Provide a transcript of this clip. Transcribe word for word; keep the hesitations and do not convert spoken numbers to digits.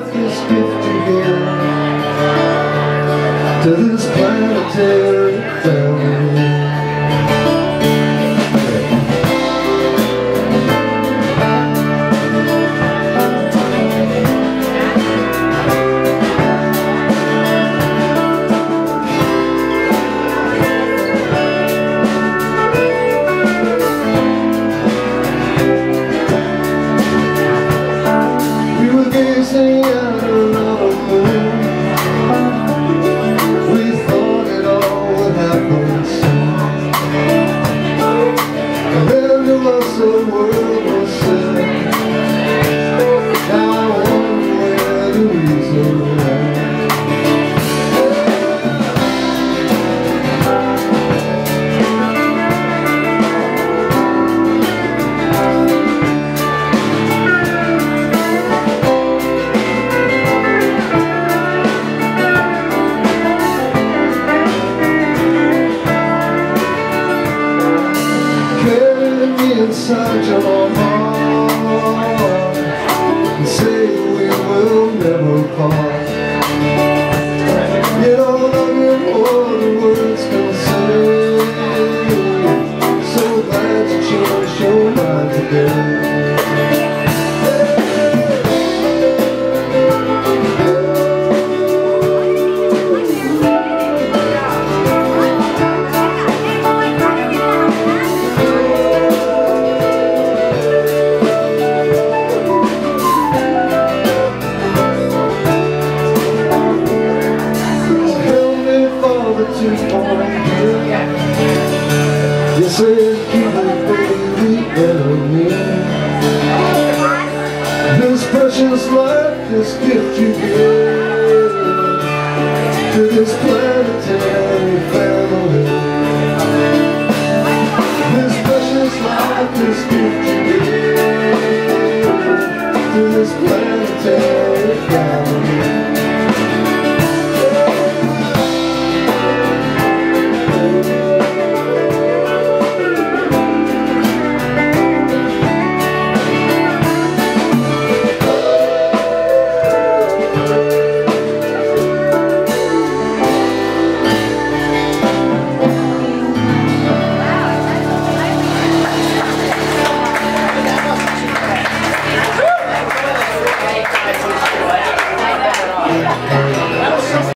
life, this gift you give to this planetary family. Gazing at another moon, we thought it all would happen soon, and then to us the world was said. Now I wonder where the reason lay. Inside your heart and say we will never part. You don't love me more than words can say. So glad you changed your mind today. You said keep it, baby, enemy. This precious life, this gift you give to this place.